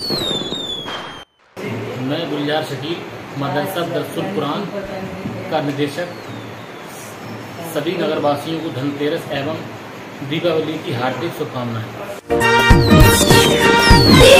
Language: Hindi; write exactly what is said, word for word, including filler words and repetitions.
मैं गुलजार शकील, मदरसा दरसुल कुरान का निदेशक, सभी नगरवासियों को धनतेरस एवं दीपावली की हार्दिक शुभकामनाएं।